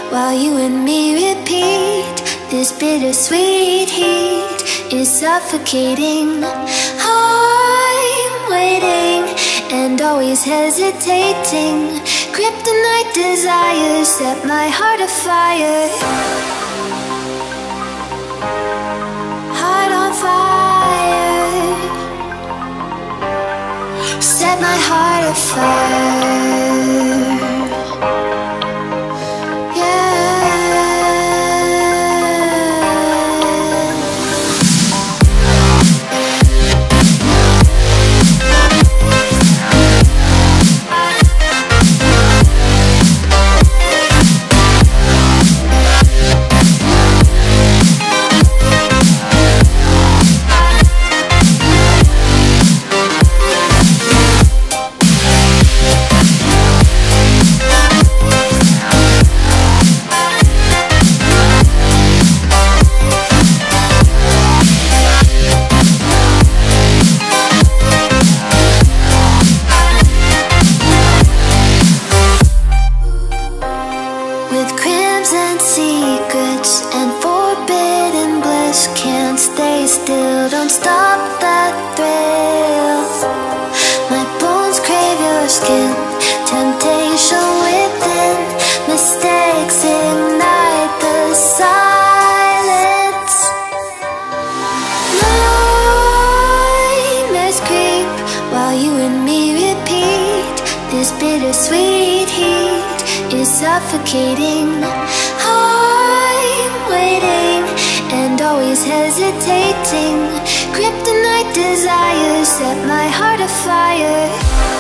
while you and me repeat. This bittersweet heat is suffocating. I'm waiting and always hesitating. Kryptonite desires set my heart afire. Heart on fire. Set my heart afire. With crimson secrets and forbidden bliss, can't stay still, don't stop that thrill. My bones crave your skin, temptation within, mistakes ignite the silence. Nightmares creep while you and me repeat. This bittersweet heat is suffocating. I'm waiting and always hesitating. Kryptonite desires set my heart afire.